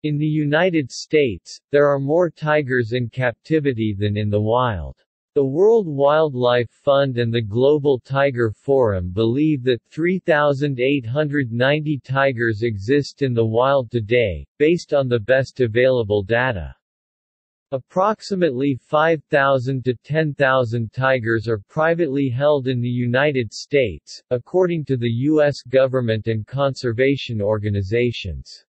In the United States, there are more tigers in captivity than in the wild. The World Wildlife Fund and the Global Tiger Forum believe that 3,890 tigers exist in the wild today, based on the best available data. Approximately 5,000 to 10,000 tigers are privately held in the United States, according to the U.S. government and conservation organizations.